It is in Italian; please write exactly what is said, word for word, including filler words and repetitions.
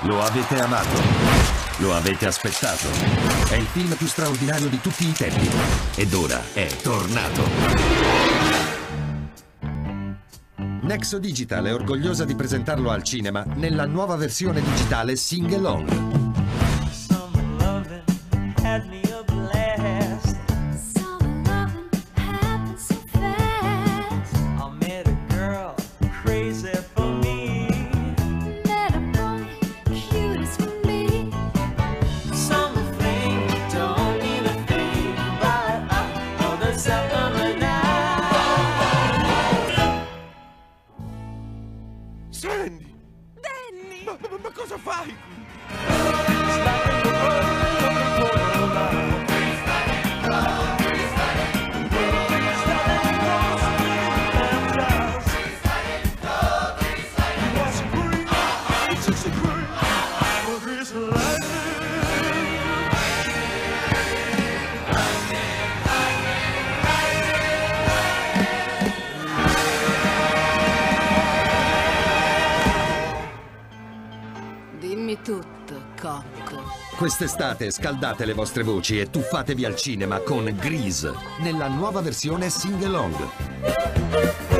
Lo avete amato. Lo avete aspettato. È il film più straordinario di tutti i tempi. Ed ora è tornato. Nexo Digital è orgogliosa di presentarlo al cinema nella nuova versione digitale Sing Along. Sandy! Danny! Ma, ma, ma cosa fai qui? Dimmi tutto, cocco. Quest'estate scaldate le vostre voci e tuffatevi al cinema con Grease, nella nuova versione Sing Along.